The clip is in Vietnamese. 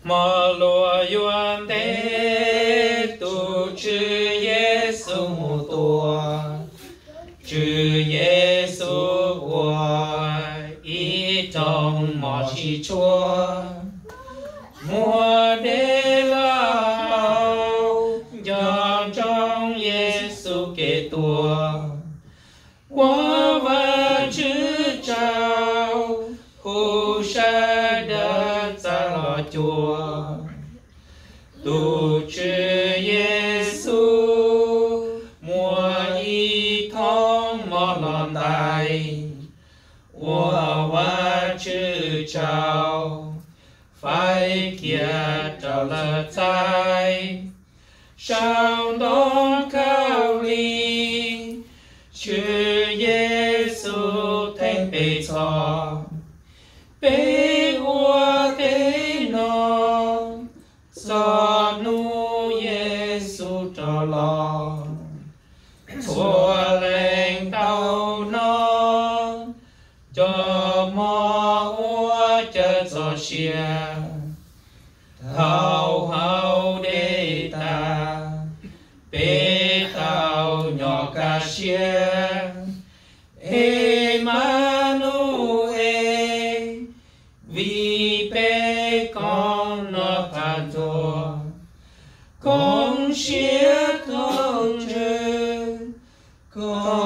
mò lùa yuan tế tu chư Giêsu mù tua chư Giêsu hoài ý trong mò chi chúa mùa đế lao dòng trong Giêsu kê tua quá và chư trao hù sa đất xa lò chùa tu chư Giêsu mùa y thông mò lòn tài mùa và chư trao phải kia trở là trái sao đó cao ly chư Giêsu thanh bề cho bề ua thế nó do nu Giêsu trở lo thua lệnh tàu nó cho mò ua chờ cho xia hào hào để ta bê tàu nhỏ ca xia Emmanuel vì bê con nó than thua con xia con chư con